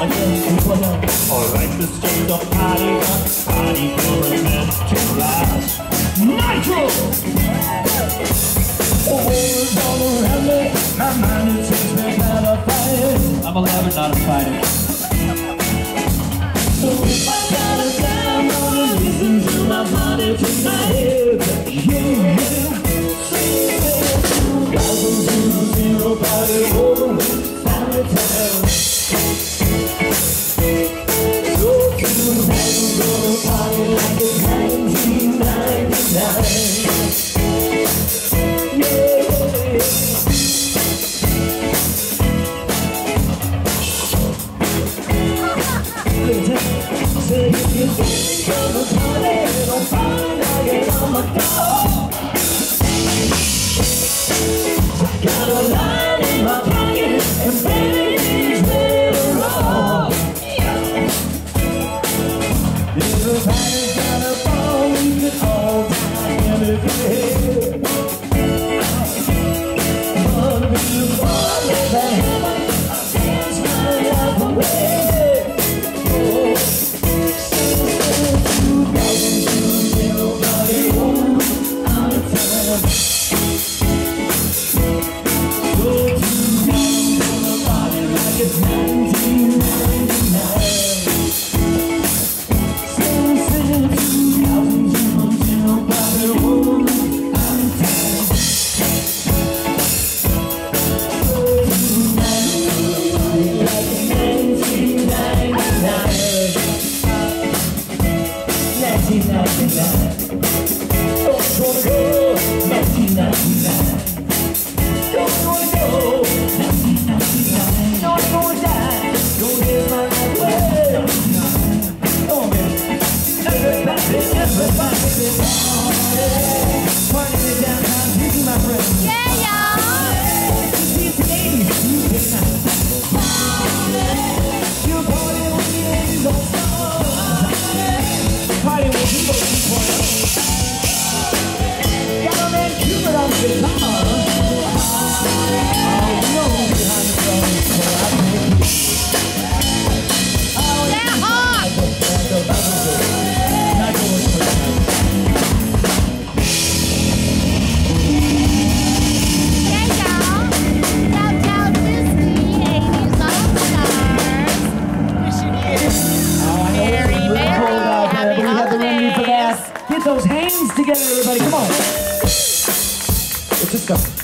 Alright, let's start the party, for a minute to last. Nitro! The world's all around me, my mind is just me kind of fighting. I'm a lover, not a fighter. So if I got it down, I'm gonna listen to my body tonight. Yeah, yeah. 2000 body over, party time. Got a line in my pocket, and baby, it's ready to roll. Everybody's got a ball, we can all die in the head. But before they heaven, I dance my life away. Oh, since 2002, nobody won out of time. It's 1999. Since 2000, nobody won out of time. Like 1999. 1999. Don't wanna go. 1999. Don't wanna go. 1999. Don't wanna die. Don't live my life well. Come on, baby. Everybody, party in downtown, see my friends. Yeah, y'all. DTD Dec. You party with me and you don't stop. Party with you, got a man Cupid on the guitar. Get those hands together, everybody. Come on. Let's just go.